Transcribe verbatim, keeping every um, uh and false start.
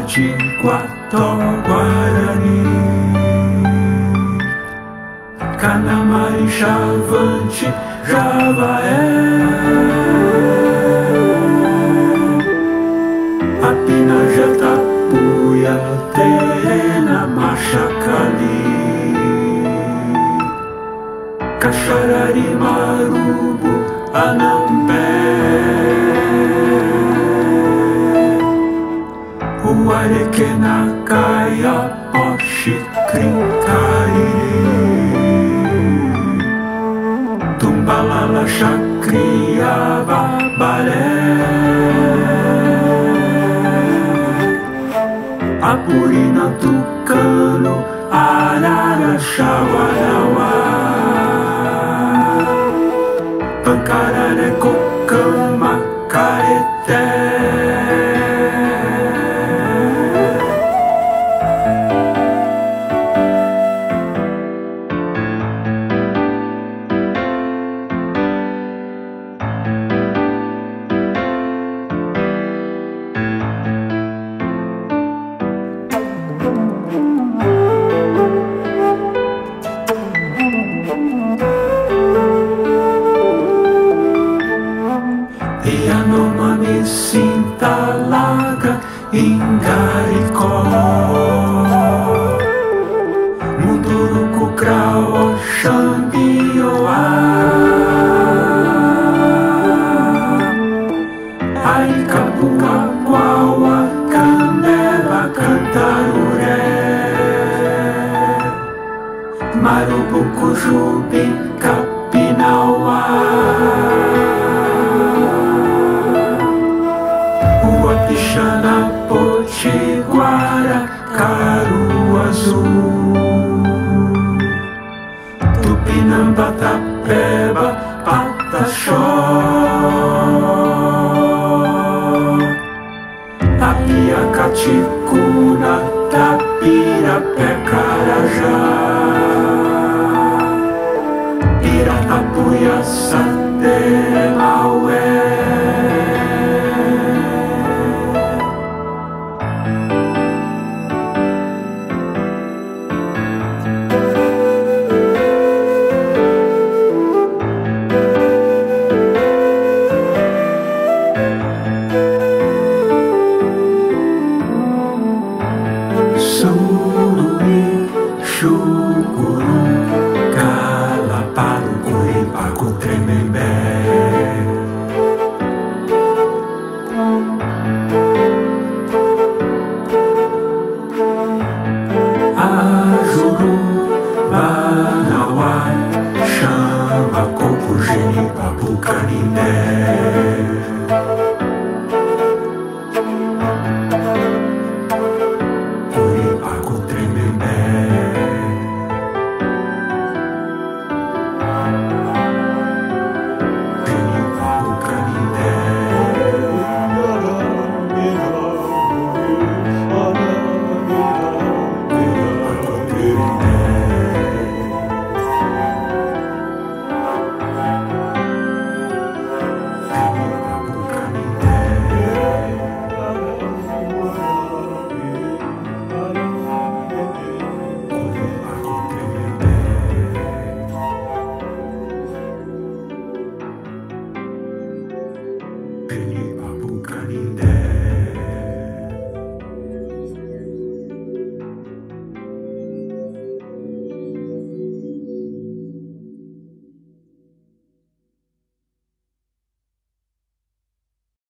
de Guató, Guarani, Canamari, Chavante, Javaé, Apinajá, Tapuia, Terena, Machacali, Caxarari, Marubo, Anambé, Uarequena, Caiapó, Xicrim, Cariri, Tumbalala, Chacriaba, Balé, Apurina, Tucano, Arara, Xauarauá, Pancararé, Cocama, Caeté, Yanomami, Sintalaga, Ingaricó, Munduruku, Craó, Xambioá, Aicapuca, Quauá, Candela, Cantaruré, Marubucu, Jubim, Capinauá, Pixana, Potiguara, Caruazu, Tupinamba, Tapeba, Pataxó, Tapia, Caticuna, Tapirapé, Carajá, Piratapuia, Santemaué, Surumi, Chucuru, Calaparo, Curipaco, Tremembé, Ajuru, Manauá, Xamba, Coco, Genipapo, Canindé, Curipaco, Tremembé, Genipapo, Canindé, Curipaco, Tremembé, Genipapo, Canindé, Curipaco, Tremembé, Genipapo,